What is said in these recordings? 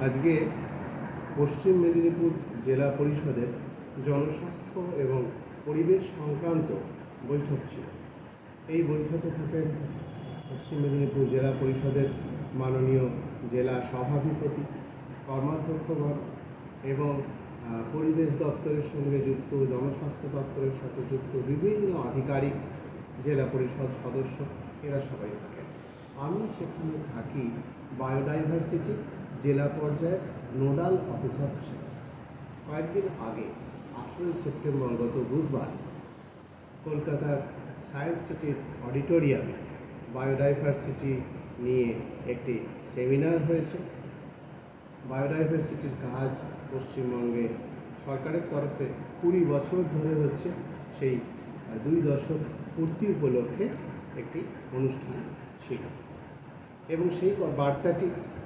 আজকে পশ্চিম মেদিনীপুর জেলা পরিষদের জনস্বাস্থ্য এবং পরিবেশ সংক্রান্ত বৈঠক ছিল। এই বৈঠকে থাকেন পশ্চিম মেদিনীপুর জেলা পরিষদের মাননীয় জেলা সভাধিপতি, কর্মাধ্যক্ষগণ এবং পরিবেশ দপ্তরের সঙ্গে যুক্ত, জনস্বাস্থ্য দপ্তরের সাথে যুক্ত বিভিন্ন আধিকারিক, জেলা পরিষদ সদস্য, এরা সবাই থাকেন। আমি সেখানে থাকি বায়োডাইভার্সিটি জেলা পর্যায়ের নোডাল অফিসার হিসেবে। কয়েকদিন আগে 18 সেপ্টেম্বর গত বুধবার কলকাতার সায়েন্স সিটির অডিটোরিয়ামে বায়োডাইভার্সিটি নিয়ে একটি সেমিনার হয়েছে। বায়োডাইভার্সিটির কাজ পশ্চিমবঙ্গে সরকারের তরফে 20 বছর ধরে হচ্ছে, সেই 2 দশক পূর্তি উপলক্ষে একটি অনুষ্ঠান ছিল এবং সেই বার্তাটি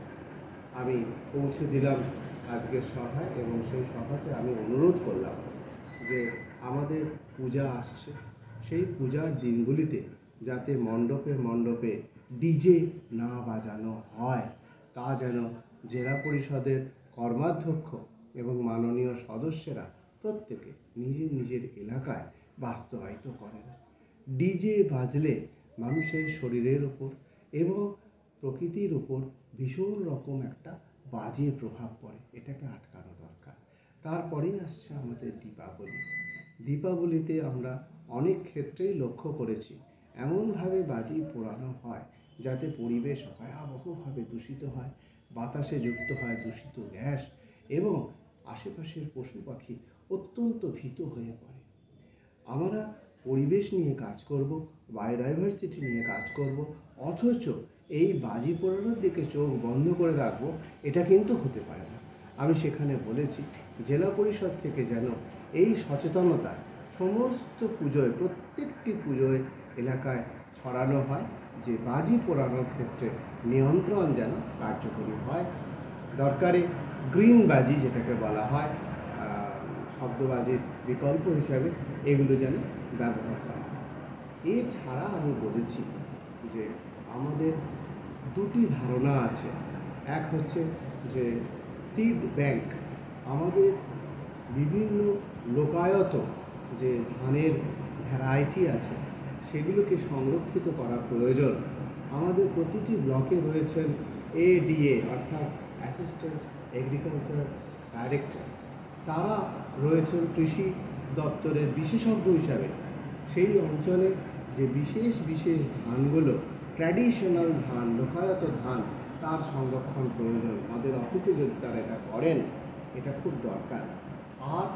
আমি পৌঁছে দিলাম আজকের সভায়। এবং সেই সভাতে আমি অনুরোধ করলাম যে আমাদের পূজা আসছে, সেই পূজার দিনগুলিতে যাতে মণ্ডপে মণ্ডপে ডিজে না বাজানো হয়, তা যেন জেলা পরিষদের কর্মাধ্যক্ষ এবং মাননীয় সদস্যরা প্রত্যেকে নিজের নিজের এলাকায় বাস্তবায়িত করেন। ডিজে বাজলে মানুষের শরীরের ওপর এবং প্রকৃতির উপর ভীষণ রকম একটা বাজে প্রভাব পড়ে, এটাকে আটকানো দরকার। তারপরেই আসছে আমাদের দীপাবলি। দীপাবলিতে আমরা অনেক ক্ষেত্রেই লক্ষ্য করেছি এমনভাবে বাজি পোড়ানো হয় যাতে পরিবেশ ভয়াবহভাবে দূষিত হয়, বাতাসে যুক্ত হয় দূষিত গ্যাস এবং আশেপাশের পশু পাখি অত্যন্ত ভীত হয়ে পড়ে। আমরা পরিবেশ নিয়ে কাজ করব, বায়োডাইভার্সিটি নিয়ে কাজ করব, অথচ এই বাজি পোড়ানোর দিকে চোখ বন্ধ করে রাখবো, এটা কিন্তু হতে পারে না। আমি সেখানে বলেছি জেলা পরিষদ থেকে যেন এই সচেতনতা সমস্ত পুজোয়, প্রত্যেকটি পুজোয় এলাকায় ছড়ানো হয় যে বাজি পোড়ানোর ক্ষেত্রে নিয়ন্ত্রণ যেন কার্যকরী হয়। দরকারে গ্রিন বাজি, যেটাকে বলা হয় শব্দবাজির বিকল্প হিসাবে, এগুলো যেন ব্যবহার করা হয়। এছাড়া আমি বলেছি যে আমাদের দুটি ধারণা আছে। এক হচ্ছে যে সিড ব্যাংক, আমাদের বিভিন্ন লোকায়ত যে ধানের ভ্যারাইটি আছে সেগুলোকে সংরক্ষিত করা প্রয়োজন। আমাদের প্রতিটি ব্লকে রয়েছেন এডিএ অর্থাৎ অ্যাসিস্ট্যান্ট এগ্রিকালচার ডাইরেক্টর, তারা রয়েছেন কৃষি দপ্তরের বিশেষজ্ঞ হিসাবে। সেই অঞ্চলে যে বিশেষ বিশেষ ধানগুলো, ট্র্যাডিশনাল ধান, লোকায়ত ধান, তার সংরক্ষণ প্রয়োজন। আমাদের অফিসে যদি তারা এটা করেন, এটা খুব দরকার। আর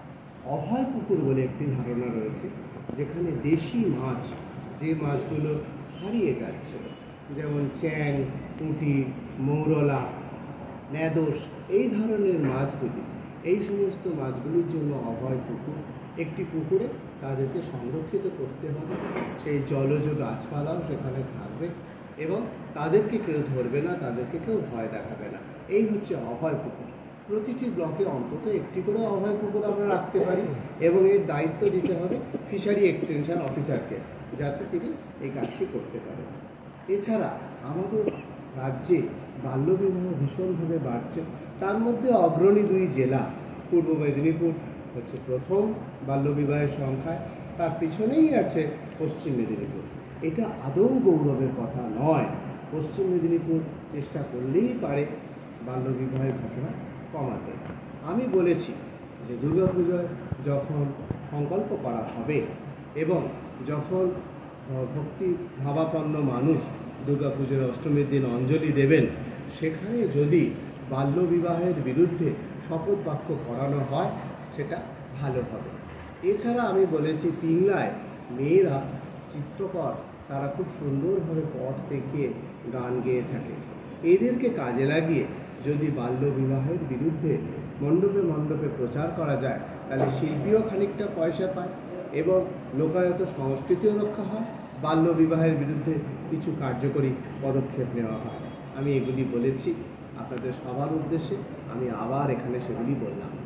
অভয় পুকুর বলে একটি ধারণা রয়েছে, যেখানে দেশি মাছ, যে মাছগুলো হারিয়ে যাচ্ছে, যেমন চ্যাং, পুঁটি, মৌরলা, ন্যাদোস, এই ধরনের মাছগুলি, এই সমস্ত মাছগুলির জন্য অভয় পুকুর, একটি পুকুরে তাদেরকে সংরক্ষিত করতে হবে। সেই জলজ গাছপালাও সেখানে থাকবে এবং তাদেরকে কেউ ধরবে না, তাদেরকে কেউ ভয় দেখাবে না। এই হচ্ছে অভয় পুকুর। প্রতিটি ব্লকে অন্তত একটি করে অভয় পুকুর আমরা রাখতে পারি এবং এর দায়িত্ব দিতে হবে ফিশারি এক্সটেনশন অফিসারকে, যাতে তিনি এই কাজটি করতে পারেন। এছাড়া আমাদের রাজ্যে বাল্যবিবাহ ভীষণভাবে বাড়ছে। তার মধ্যে অগ্রণী 2 জেলা, পূর্ব মেদিনীপুর হচ্ছে প্রথম বাল্যবিবাহের সংখ্যায়, তার পিছনেই আছে পশ্চিম মেদিনীপুর। এটা আদৌ গৌরবের কথা নয়। পশ্চিম মেদিনীপুর চেষ্টা করলেই পারে বাল্যবিবাহের ঘটনা কমাতে। আমি বলেছি যে দুর্গাপুজোয় যখন সংকল্প করা হবে এবং যখন ভক্তি ভাবাপন্ন মানুষ দুর্গাপুজোর অষ্টমীর দিন অঞ্জলি দেবেন, সেখানে যদি বাল্যবিবাহের বিরুদ্ধে শপথ বাক্য করানো হয় সেটা ভালো হবে। এছাড়া আমি বলেছি পিংলায় মেয়েরা চিত্রকর, তারা খুব সুন্দরভাবে পট দেখিয়ে গান গেয়ে থাকে। এদেরকে কাজে লাগিয়ে যদি বাল্যবিবাহের বিরুদ্ধে মণ্ডপে মণ্ডপে প্রচার করা যায়, তাহলে শিল্পীও খানিকটা পয়সা পায় এবং লোকায়ত সংস্কৃতিও রক্ষা হয়, বাল্যবিবাহের বিরুদ্ধে কিছু কার্যকরী পদক্ষেপ নেওয়া হয়। আমি এগুলি বলেছি আপনাদের সবার উদ্দেশ্যে, আমি আবার এখানে সেগুলি বললাম।